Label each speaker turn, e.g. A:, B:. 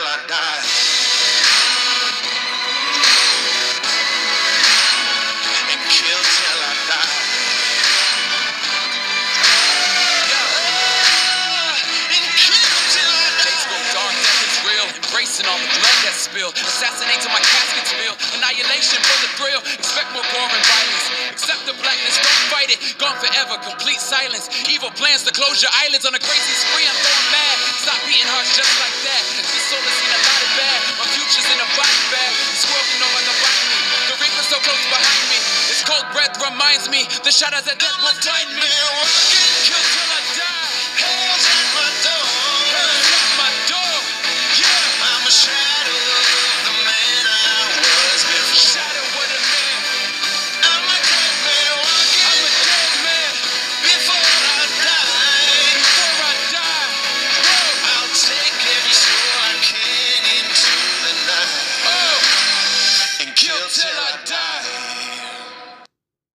A: I die. And kill till I die. And kill till I die.
B: Days go dark, death is real. Embracing all the blood that's spilled. Assassinate till my casket's filled. Annihilation for the thrill. Expect more gore and violence. Accept the blackness, don't fight it. Gone forever, complete silence. Evil plans to close your eyelids on a crazy spree. I'm going mad. Stop beating hearts just like that. This soul has seen a lot of bad. My future's in a body bag. This world can no longer bind me. The reaper's so close behind me. This cold breath reminds me the shadows that death will find me.
A: Working,